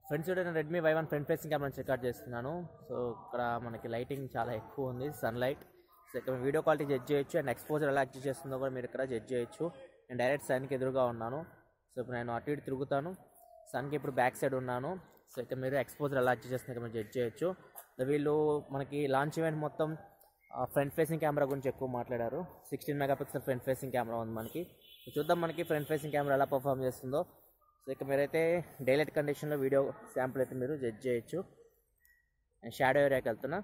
Friends నేను Redmi Y1 front facing camera record చేస్తున్నాను. So ఇక్కడ మనకి లైటింగ్ చాలా ఎక్కువ ఉంది, సన్లైట్. సో ఇక్కడ వీడియో క్వాలిటీ జడ్జ్ చేయొచ్చు అండ్ ఎక్స్పోజర్ ఎలా అడ్జస్ట్ చేస్తుందో కూడా మీరు ఇక్కడ జడ్జ్ చేయొచ్చు. నేను డైరెక్ట్ సన్కి ఎదురుగా ఉన్నాను. సో ఇప్పుడు నేను అటు ఇటు తిరుగుతాను, సన్కి ఇప్పుడు బ్యాక్ సైడ్ ఉన్నాను. సో ఇక్కడ మీరు ఎక్స్పోజర్ ఎలా అడ్జస్ట్ చేస్తుందో మీరు జడ్జ్ చేయొచ్చు. వీళ్ళు మనకి లాంచ్ ఈవెంట్ మొత్తం ఫ్రంట్ ఫేసింగ్ కెమెరా గురించి ఎక్కువ మాట్లాడారు. 16 మెగాపిక్సెల్ ఫ్రంట్ ఫేసింగ్ కెమెరా ఉంది మనకి. చూద్దాం మనకి ఫ్రంట్ ఫేసింగ్ కెమెరా ఎలా పర్ఫామ్ చేస్తుందో. సో ఇక మీరైతే డైలైట్ కండిషన్లో వీడియో శాంపుల్ అయితే మీరు జడ్జ్ చేయొచ్చు. నేను షాడో ఏరియాకి వెళ్తున్నా.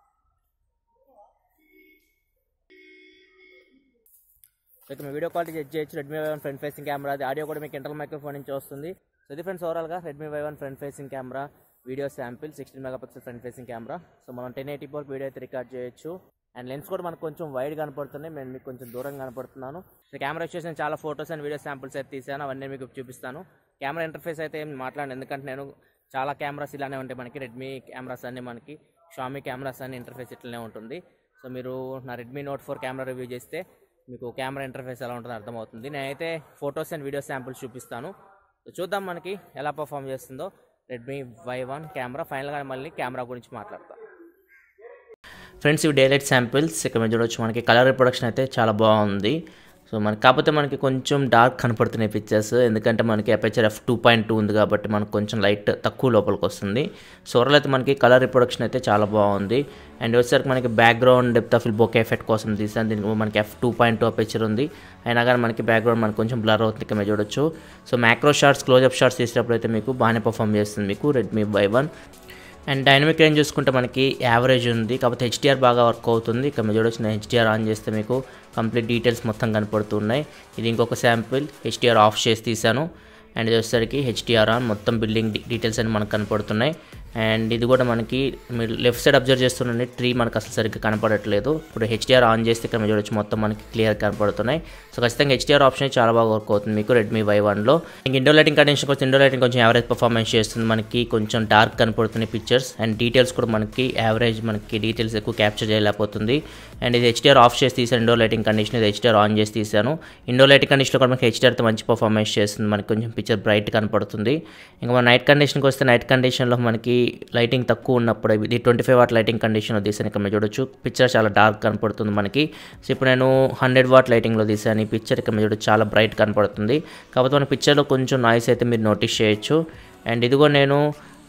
సో ఇక మీ వీడియో క్వాలిటీ జడ్జ్ చేయొచ్చు. Redmi Y1 front facing camera, అది ఆడియో కూడా మీకు ఇంటర్నల్ మైక్రోఫోన్ నుంచి వస్తుంది. సో ఇది ఫ్రెండ్స్ ఓవరాల్గా Redmi Y1 front facing camera video sample 16 megapixel front facing camera. So మనం 1080p వీడియో అయితే రికార్డ్ చేయొచ్చు. అండ్ లెన్స్ కూడా మనకు కొంచెం వైడ్ కనపడుతున్నాయి, నేను మీకు కొంచెం దూరంగా కనపడుతున్నాను. సో కెమెరా వచ్చేసి నేను చాలా ఫోటోస్ అండ్ వీడియో శాంపిల్స్ అయితే తీసాను, అవన్నీ మీకు చూపిస్తాను. కెమెరా ఇంటర్ఫేస్ అయితే ఏం మాట్లాడను, ఎందుకంటే నేను చాలా కెమెరాస్ ఇలానే ఉంటాయి మనకి. రెడ్మీ కెమెరాస్ అన్నీ మనకి, షామీ కెమెరాస్ అన్ని ఇంటర్ఫేస్ ఇట్లనే ఉంటుంది. సో మీరు నా రెడ్మీ Note 4 కెమెరా రివ్యూ చేస్తే మీకు కెమెరా ఇంటర్ఫేస్ ఎలా ఉంటుందో అర్థమవుతుంది. నేనైతే ఫొటోస్ అండ్ వీడియో శాంపిల్స్ చూపిస్తాను. సో చూద్దాం మనకి ఎలా పర్ఫామ్ చేస్తుందో రెడ్మీ Y1 కెమెరా. ఫైనల్గా మళ్ళీ కెమెరా గురించి మాట్లాడతాను. ఫ్రెండ్స్ ఇవి డైలైట్ శాంపిల్స్. ఇక్కడ మీరు చూడవచ్చు మనకి కలర్ రిప్రొడక్షన్ అయితే చాలా బాగుంది. సో మనకి కాకపోతే మనకి కొంచెం డార్క్ కనపడుతున్నాయి పిక్చర్స్, ఎందుకంటే మనకి అపర్చర్ f2.2 ఉంది కాబట్టి మనకు కొంచెం లైట్ తక్కువ లోపలికి వస్తుంది. సో ఓవరాల్ అయితే మనకి కలర్ రిప్రొడక్షన్ అయితే చాలా బాగుంది. అండ్ వచ్చేసరికి మనకి background depth of field bokeh effect కోసం తీసాను. దీనికి మనకి f2.2 అపర్చర్ ఉంది, అయినా కానీ మనకి బ్యాక్గ్రౌండ్ మనకి కొంచెం బ్లర్ అవుతుంది. ఇక్కడ మీరు చూడొచ్చు. So macro shots, close up shots తీసేటప్పుడు అయితే మీకు బాగానే పర్ఫామ్ చేస్తుంది మీకు Redmi Y1. And dynamic range చూసుకుంటే మనకి యావరేజ్ ఉంది, కాకపోతే HDR బాగా వర్క్ అవుతుంది. ఇక్కడ మీరు చూడొచ్చు, నేను HDR ఆన్ చేస్తే మీకు కంప్లీట్ డీటెయిల్స్ మొత్తం కనపడుతున్నాయి. ఇది ఇంకొక శాంపిల్, HDR ఆఫ్ చేసి తీసాను. అండ్ ఇది వచ్చేసరికి HDR ఆన్, మొత్తం బిల్డింగ్ డీటెయిల్స్ అని మనకు కనపడుతున్నాయి. అండ్ ఇది కూడా మనకి మీరు లెఫ్ట్ సైడ్ అబ్జర్వ్ చేస్తుండండి, ట్రీ మనకు అసలు సరిగ్గా కనపడట్లేదు. ఇప్పుడు HDR ఆన్ చేస్తే ఇక్కడ మీరు చూడొచ్చు మొత్తం మనకి క్లియర్ కనపడుతున్నాయి. సో ఖచ్చితంగా HDR ఆప్షన్ చాలా బాగా వర్క్ అవుతుంది మీకు రెడ్మీ Y1లో. ఇంక ఇండోర్ లైటింగ్ కండిషన్ కోసం ఇండోర్ లైటింగ్ కొంచెం యావరేజ్ పర్ఫార్మెన్స్ చేస్తుంది మనకి, కొంచెం డార్క్ కనపడుతున్నాయి పిక్చర్స్. అండ్ డీటెయిల్స్ కూడా మనకి యావరేజ్, మనకి డీటెయిల్స్ ఎక్కువ క్యాప్చర్ చేయలేకపోతుంది. అండ్ ఇది HDR ఆఫ్ చేసి తీసాను ఇండోర్ లైటింగ్ కండిషన్, ఇది HDR ఆన్ చేసి తీసాను. ఇండోర్ లైటింగ్ కండిషన్లో కూడా మనకి HDR తో మంచి పర్ఫార్మెన్స్ చేస్తుంది, మనకి కొంచెం పిక్చర్ బ్రైట్ కనపడుతుంది. ఇంకా మన నైట్ కండిషన్కి వస్తే నైట్ కండిషన్లో మనకి లైటింగ్ తక్కువ ఉన్నప్పుడు ఇది 25 వాట్ లైటింగ్ కండిషన్లో తీసాను. ఇక్కడ మీరు చూడొచ్చు పిక్చర్ చాలా డార్క్ కనపడుతుంది మనకి. సో ఇప్పుడు నేను 100 వాట్ లైటింగ్లో తీసాను ఈ పిక్చర్. ఇక్కడ మీరు చూడొచ్చు చాలా బ్రైట్ కనపడుతుంది, కాకపోతే మన పిక్చర్లో కొంచెం నాయిస్ అయితే మీరు నోటీస్ చేయొచ్చు. అండ్ ఇది కూడా నేను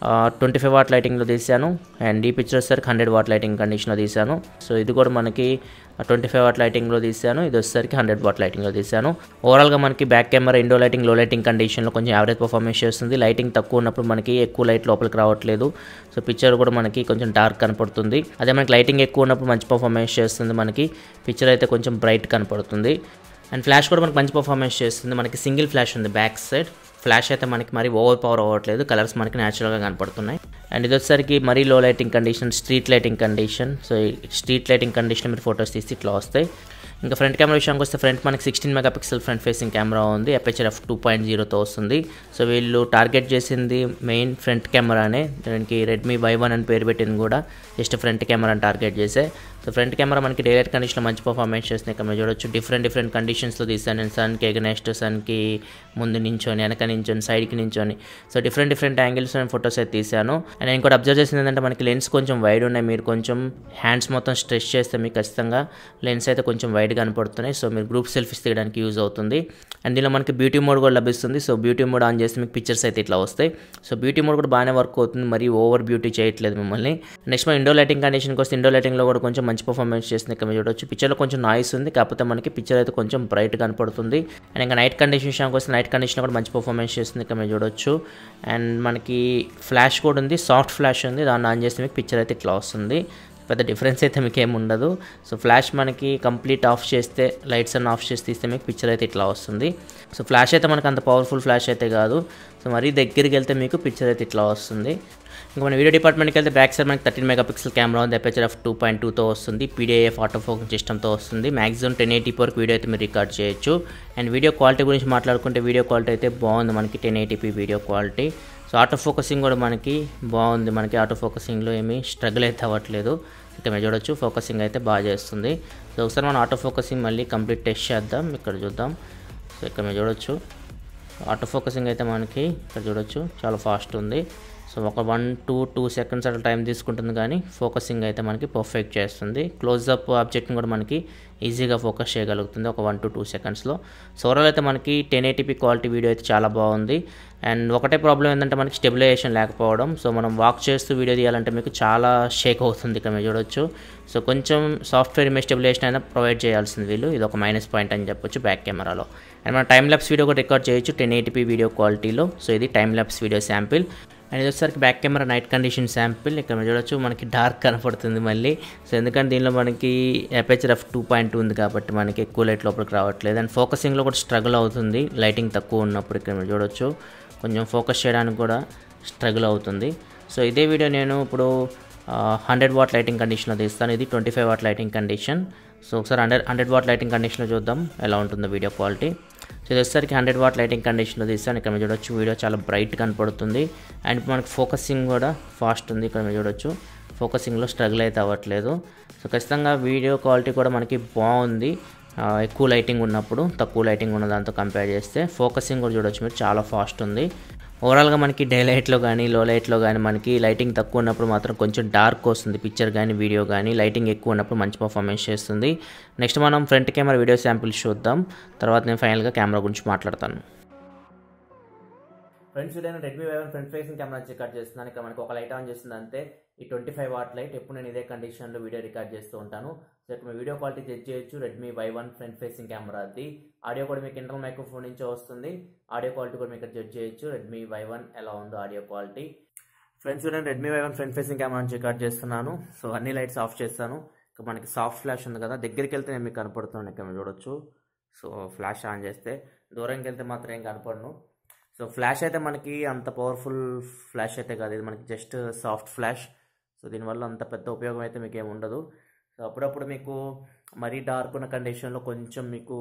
25 వాట్ లైటింగ్లో తీసాను. అండ్ ఈ పిక్చర్ వచ్చేసరికి 100 వాట్ లైటింగ్ కండిషన్లో తీసాను. సో ఇది కూడా మనకి 25 వాట్ లైటింగ్లో తీసాను, ఇది వచ్చేసరికి 100 వాట్ లైటింగ్లో తీసాను. ఓవరాల్గా మనకి back camera indoor lighting, low lighting కండిషన్లో కొంచెం యావరేజ్ పర్ఫార్మెన్స్ చేస్తుంది. లైటింగ్ తక్కువ ఉన్నప్పుడు మనకి ఎక్కువ లైట్ లోపలికి రావట్లేదు. సో పిక్చర్ కూడా మనకి కొంచెం డార్క్ కనపడుతుంది. అదే మనకి లైటింగ్ ఎక్కువ ఉన్నప్పుడు మంచి పర్ఫార్మెన్స్ చేస్తుంది మనకి, పిక్చర్ అయితే కొంచెం బ్రైట్ కనపడుతుంది. అండ్ ఫ్లాష్ కూడా మనకి మంచి పర్ఫార్మెన్స్ చేస్తుంది. మనకి సింగిల్ ఫ్లాష్ ఉంది బ్యాక్ సైడ్, ఫ్లాష్ అయితే మనకి మరీ ఓవర్ పవర్ అవ్వట్లేదు, కలర్స్ మనకి న్యాచురల్గా కనపడుతున్నాయి. అండ్ ఇది వచ్చేసరికి మరీ low lighting condition, street lighting condition. So ఈ స్ట్రీట్ లైటింగ్ కండిషన్ మీరు ఫొటోస్ తీసి ఇట్లా వస్తాయి. ఇంకా ఫ్రంట్ కెమెరా విషయానికి వస్తే ఫ్రంట్ మనకి 16 మెగాపిక్సెల్ ఫ్రంట్ ఫేసింగ్ కెమెరా ఉంది, అపర్చర్ f2.0తో వస్తుంది. సో వీళ్ళు టార్గెట్ చేసింది మెయిన్ ఫ్రంట్ కెమెరానే, దానికి రెడ్మీ Y1 అని పేరు పెట్టింది కూడా జస్ట్ ఫ్రంట్ కెమెరాని టార్గెట్ చేసే. సో ఫ్రంట్ కెమెరా మనకి డైలైట్ కండిషన్లో మంచి పర్ఫార్మెన్స్ చేస్తుంది. ఇక్కడ మీరు చూడొచ్చు డిఫరెంట్ కండిషన్స్లో తీసాను నేను. సన్కి ఎగనెస్ట్, సన్కి ముందు నించొని, వెనక నించొని, సైడ్కి నించొని, సో డిఫరెంట్ యాంగిల్స్ నేను ఫొటోస్ అయితే తీసాను. అండ్ నేను ఇంకోటి అబ్జర్వ్ చేసింది ఏంటంటే మనకి లెన్స్ కొంచెం వైడ్ ఉన్నాయి. మీరు కొంచెం హ్యాండ్స్ మొత్తం స్ట్రెచ్ చేస్తే మీకు ఖచ్చితంగా లెన్స్ అయితే కొంచెం వైడ్ కనపడుతున్నాయి. సో మీరు గ్రూప్ సెల్ఫీస్ తీయడానికి యూజ్ అవుతుంది. అండ్ దీనిలో మనకి బ్యూటీ మోడ్ కూడా లభిస్తుంది. సో బ్యూటీ మోడ్ ఆన్ చేస్తే మీకు పిక్చర్స్ అయితే ఇట్లా వస్తాయి. సో బ్యూటీ మోడ్ కూడా బాగానే వర్క్ అవుతుంది, మరి ఓవర్ బ్యూటీ చేయట్లేదు మిమ్మల్ని. నెక్స్ట్ మన ఇండోర్ లైటింగ్ కండిషన్కి వస్తే ఇండోర్ లైటింగ్లో కూడా కొంచెం మంచి పర్ఫార్మెన్స్ చేస్తుంది. ఇక్కడ మీరు చూడొచ్చు పిక్చర్లో కొంచెం నాయిస్ ఉంది, కాకపోతే మనకి పిక్చర్ అయితే కొంచెం బ్రైట్ కనపడుతుంది. అండ్ ఇంకా నైట్ కండిషన్ విషయానికి వస్తే నైట్ కండిషన్ కూడా మంచి పర్ఫార్మెన్స్ చేస్తుంది. ఇక్కడ మీరు చూడొచ్చు. అండ్ మనకి ఫ్లాష్ కూడా ఉంది, సాఫ్ట్ ఫ్లాష్ ఉంది, దాన్ని ఆన్ చేస్తే మీకు పిక్చర్ అయితే ఇట్లా వస్తుంది. పెద్ద డిఫరెన్స్ అయితే మీకు ఏమి ఉండదు. సో ఫ్లాష్ మనకి కంప్లీట్ ఆఫ్ చేస్తే, లైట్స్ అన్ని ఆఫ్ చేసి తీస్తే మీకు పిక్చర్ అయితే ఇట్లా వస్తుంది. సో ఫ్లాష్ అయితే మనకు అంత పవర్ఫుల్ ఫ్లాష్ అయితే కాదు. సో మరీ దగ్గరికి వెళ్తే మీకు పిక్చర్ అయితే ఇట్లా వస్తుంది. ఇంకా మన వీడియో డిపార్ట్మెంట్కి వెళ్తే బ్యాక్ సైడ్ మనకి 13 మెగాపిక్సెల్ కెమెరా ఉంది, అపర్చర్ f2.2తో వస్తుంది, PDAF ఆటో ఫోకస్ సిస్టమ్తో వస్తుంది. మ్యాక్సిమం 1080p వరకు వీడియో అయితే మీరు రికార్డ్ చేయొచ్చు. అండ్ వీడియో క్వాలిటీ గురించి మాట్లాడుకుంటే వీడియో క్వాలిటీ అయితే బాగుంది మనకి, 1080p video quality. So auto focusing కూడా మనకి బాగుంది, మనకి ఆటో ఫోకసింగ్లో ఏమీ స్ట్రగుల్ అయితే అవ్వట్లేదు. ఇక్కడ మీరు చూడొచ్చు ఫోకసింగ్ అయితే బాగా చేస్తుంది. సో ఒకసారి మనం ఆటో ఫోకసింగ్ మళ్ళీ కంప్లీట్ టెస్ట్ చేద్దాం, ఇక్కడ చూద్దాం. సో ఇక్కడ మీరు చూడొచ్చు ఆటో ఫోకసింగ్ అయితే మనకి ఇక్కడ చూడొచ్చు చాలా ఫాస్ట్ ఉంది. సో ఒక 1 to 2 seconds అట్లా టైం తీసుకుంటుంది, కానీ ఫోకసింగ్ అయితే మనకి పర్ఫెక్ట్ చేస్తుంది. క్లోజ్అప్ ఆబ్జెక్ట్ని కూడా మనకి ఈజీగా ఫోకస్ చేయగలుగుతుంది ఒక 1 to 2 secondsలో. సో ఓవరాల్ అయితే మనకి 1080p క్వాలిటీ వీడియో అయితే చాలా బాగుంది. అండ్ ఒకటే ప్రాబ్లం ఏంటంటే మనకి స్టెబిలైజేషన్ లేకపోవడం. సో మనం వాక్ చేస్తూ వీడియో తీయాలంటే మీకు చాలా షేక్ అవుతుంది, ఇక్కడ మీరు చూడొచ్చు. సో కొంచెం సాఫ్ట్వేర్ ఇమేజ్ స్టెబిలైజేషన్ అయినా ప్రొవైడ్ చేయాల్సింది వీళ్ళు, ఇది ఒక మైనస్ పాయింట్ అని చెప్పొచ్చు బ్యాక్ కెమెరాలో. అండ్ మనం టైమ్ ల్యాప్స్ వీడియో కూడా రికార్డ్ చేయొచ్చు 1080p వీడియో క్వాలిటీలో. సో ఇది time lapse video sample. And ఇది వచ్చేసరికి back camera night condition sample. ఇక్కడ మీరు చూడొచ్చు మనకి డార్క్ కనపడుతుంది మళ్ళీ. సో ఎందుకంటే దీనిలో మనకి అపేచర్ f2.2 ఉంది కాబట్టి మనకి ఎక్కువ లైట్ లోపలికి రావట్లేదు. అండ్ ఫోకసింగ్లో కూడా స్ట్రగుల్ అవుతుంది లైటింగ్ తక్కువ ఉన్నప్పుడు. ఇక్కడ మీరు చూడొచ్చు కొంచెం ఫోకస్ చేయడానికి కూడా స్ట్రగుల్ అవుతుంది. సో ఇదే వీడియో నేను ఇప్పుడు 100 watt లైటింగ్ కండిషన్లో తీస్తాను. ఇది 25 watt లైటింగ్ కండిషన్. సో ఒకసారి 100 watt లైటింగ్ కండిషన్లో చూద్దాం ఎలా ఉంటుందో వీడియో క్వాలిటీ. సో ఇది వచ్చేసరికి 100 watt లైటింగ్ కండిషన్లో తీస్తాను. ఇక్కడ మీరు చూడొచ్చు వీడియో చాలా బ్రైట్ కనపడుతుంది. అండ్ మనకి ఫోకసింగ్ కూడా ఫాస్ట్ ఉంది. ఇక్కడ మీరు చూడొచ్చు ఫోకసింగ్లో స్ట్రగుల్ అయితే అవ్వట్లేదు. సో ఖచ్చితంగా వీడియో క్వాలిటీ కూడా మనకి బాగుంది ఎక్కువ లైటింగ్ ఉన్నప్పుడు తక్కువ లైటింగ్ ఉన్న దాంతో కంపేర్ చేస్తే. ఫోకసింగ్ కూడా చూడొచ్చు మీరు చాలా ఫాస్ట్ ఉంది. ఓవరాల్గా మనకి డే లైట్లో కానీ లో లైట్లో కానీ మనకి లైటింగ్ తక్కువ ఉన్నప్పుడు మాత్రం కొంచెం డార్క్ వస్తుంది పిక్చర్ కానీ వీడియో కానీ. లైటింగ్ ఎక్కువ ఉన్నప్పుడు మంచి పర్ఫార్మెన్స్ చేస్తుంది. నెక్స్ట్ మనం ఫ్రంట్ కెమెరా వీడియో శాంపిల్స్ చూద్దాం, తర్వాత నేను ఫైనల్గా కెమెరా గురించి మాట్లాడతాను. Front video Redmi Y one front facing camera record చేస్తున్నాను. ఇక్కడ మనకి ఒక లైట్ ఆన్ చేస్తుంది అంతే, ఈ 25 watt లైట్. ఎప్పుడు నేను ఇదే కండిషన్లో వీడియో రికార్డ్ చేస్తూ ఉంటాను. సో ఇక్కడ మీ వీడియో క్వాలిటీ చెక్ చేయొచ్చు Redmi Y one front facing camera అది. ఆడియో కూడా మీకు ఇంటర్నల్ మైక్రోఫోన్ నుంచే వస్తుంది. ఆడియో క్వాలిటీ కూడా మీకు చెక్ చేయొచ్చు రెడ్మీ వై1 ఎలా ఉందో ఆడియో క్వాలిటీ. ఫ్రెండ్స్ చూడండి Redmi Y one front facing camera నుంచి రికార్డ్ చేస్తున్నాను. సో అన్ని లైట్స్ ఆఫ్ చేస్తాను. ఇక్కడ మనకి సాఫ్ట్ ఫ్లాష్ ఉంది కదా, దగ్గరికి వెళ్తే నేను మీకు కనపడుతున్నాను ఇక్కడ మీరు చూడొచ్చు. సో ఫ్లాష్ ఆన్ చేస్తే, దూరంకి వెళ్తే మాత్రం ఏం కనపడను. సో ఫ్లాష్ అయితే మనకి అంత పవర్ఫుల్ ఫ్లాష్ అయితే కాదు, ఇది మనకి జస్ట్ సాఫ్ట్ ఫ్లాష్. సో దీనివల్ల అంత పెద్ద ఉపయోగం అయితే మీకు ఏమి ఉండదు. సో అప్పుడప్పుడు మీకు మరీ డార్క్ ఉన్న కండిషన్లో కొంచెం మీకు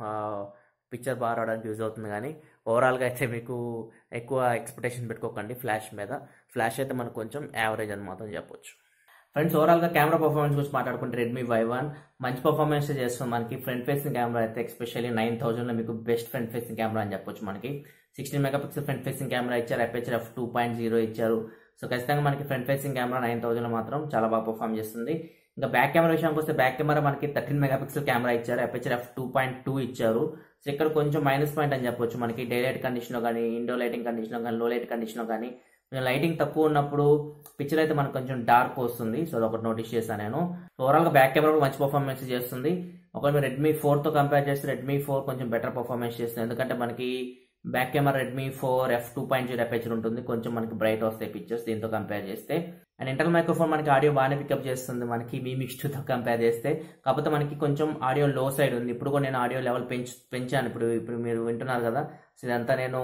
పిక్చర్ బాగా రావడానికి యూజ్ అవుతుంది, కానీ ఓవరాల్గా అయితే మీకు ఎక్కువ ఎక్స్పెక్టేషన్ పెట్టుకోకండి ఫ్లాష్ మీద. ఫ్లాష్ అయితే మనకు కొంచెం యావరేజ్ అని మాత్రం చెప్పొచ్చు. ఫ్రెండ్స్ ఓవరాల్గా కెమెరా పర్ఫార్మెన్స్ గురించి మాట్లాడుకుంటే రెడ్మీ వై1 మంచి పర్ఫార్మెన్స్ చేస్తుంది మనకి. ఫ్రంట్ ఫేసింగ్ కెమెరా అయితే ఎస్పెషల్లీ 9000లో మీకు బెస్ట్ ఫ్రంట్ ఫేసింగ్ కెమెరా అని చెప్పొచ్చు. మనకి 16 MP ఫ్రంట్ ఫేసింగ్ కెమెరా ఇచ్చారు, అపేచర్ f2.0 ఇచ్చారు. సో ఖచ్చితంగా మనకి ఫ్రంట్ ఫేసింగ్ కెమెరా 9000లో మాత్రం చాలా బాగా పర్ఫార్మ్ చేస్తుంది. ఇంకా బ్యాక్ కెమెరా విషయానికి వస్తే బ్యాక్ కెమెరా మనకి 13 MP కెమెరా ఇచ్చారు, అపేచర్ f2.2 ఇచ్చారు. సో ఇక్కడ కొంచెం మైనస్ పాయింట్ అని చెప్పొచ్చు. మనకి డే లైట్ కండిషన్లో కానీ ఇండోర్ లైటింగ్ కండిషన్లో కానీ లో లైట్ కండిషన్లో కానీ లైటింగ్ తక్కువ ఉన్నప్పుడు పిక్చర్ అయితే మనకు కొంచెం డార్క్ వస్తుంది. సో అదొకటి నోటీస్ చేశాను నేను. ఓవరాల్గా బ్యాక్ కెమెరా మంచి పర్ఫార్మెన్స్ చేస్తుంది. ఒకవేళ మీరు రెడ్మీ 4తో కంపేర్ చేస్తే రెడ్మీ 4 కొంచెం బెటర్ పర్ఫార్మెన్స్ చేస్తుంది. ఎందుకంటే మనకి back camera Redmi 4 f2.0 aperture ఉంటుంది, కొంచెం మనకి బ్రైట్ వస్తాయి పిక్చర్స్ దీంతో కంపేర్ చేస్తే. అండ్ ఇంటర్నల్ మైక్రోఫోన్ మనకి ఆడియో బాగానే పికప్ చేస్తుంది మనకి మీ మిక్స్ 2తో కంపేర్ చేస్తే. కాకపోతే మనకి కొంచెం ఆడియో లో సైడ్ ఉంది. ఇప్పుడు కూడా నేను ఆడియో లెవెల్ పెంచాను. ఇప్పుడు మీరు వింటున్నారు కదా, సో ఇదంతా నేను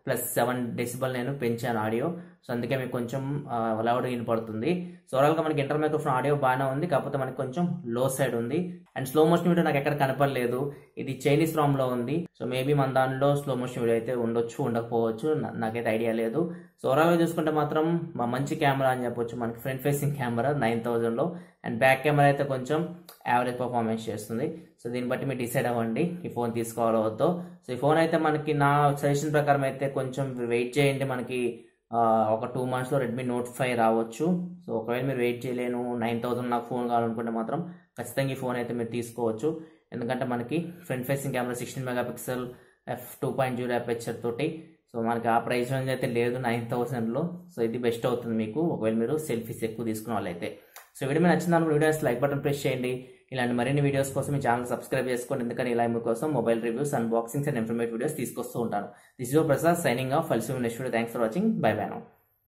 +7 decibel నేను పెంచాను ఆడియో. సో అందుకే మీకు కొంచెం లౌడ్ వినపడుతుంది. సో ఓవరాల్గా మనకి ఇంటర్నల్ మైక్రోఫోన్ ఆడియో బాగానే ఉంది, కాకపోతే మనకి కొంచెం లో సైడ్ ఉంది. అండ్ స్లో మోషన్ వీడియో నాకు ఎక్కడ కనపడలేదు, ఇది చైనీస్ ROM-లో ఉంది. సో మేబీ మన దానిలో స్లో మోషన్ వీడియో అయితే ఉండొచ్చు ఉండకపోవచ్చు, నాకైతే ఐడియా లేదు. సో ఓవరాల్గా చూసుకుంటే మాత్రం మంచి కెమెరా అని చెప్పొచ్చు మనకి ఫ్రంట్ ఫేసింగ్ కెమెరా 9000లో. అండ్ బ్యాక్ కెమెరా అయితే కొంచెం యావరేజ్ పర్ఫార్మెన్స్ చేస్తుంది. సో దీన్ని బట్టి మీరు డిసైడ్ అవ్వండి ఈ ఫోన్ తీసుకోవాలో వద్దో. సో ఈ ఫోన్ అయితే మనకి నా సజెషన్ ప్రకారం అయితే కొంచెం వెయిట్ చేయండి. మనకి ఒక 2 monthsలో రెడ్మీ నోట్ 5 రావచ్చు. సో ఒకవేళ మీరు వెయిట్ చేయలేను 9000 నాకు ఫోన్ కావాలనుకుంటే మాత్రం ఖచ్చితంగా ఈ ఫోన్ అయితే మీరు తీసుకోవచ్చు. ఎందుకంటే మనకి front facing camera 16 MP f2.0 aperture తోటి. సో మనకి ఆ ప్రైస్ రేంజ్ అయితే లేదు 9000లో. సో ఇది బెస్ట్ అవుతుంది మీకు ఒకవేళ మీరు సెల్ఫీస్ ఎక్కువ తీసుకున్న వాళ్ళైతే. సో వీడియో మీకు నచ్చిందాను వీడియోస్ లైక్ బటన్ ప్రెస్ చేయండి. ఇలాంటి మరిన్ని వీడియోస్ కోసం మీ ఛానల్ సబ్స్క్రైబ్ చేసుకోండి. ఎందుకంటే ఇలా మీకోసం mobile reviews, unboxings and informative videos తీసుకొస్తూ ఉంటాను. This is your Prasad signing off. Next video. Thanks for watching. Bye bye now.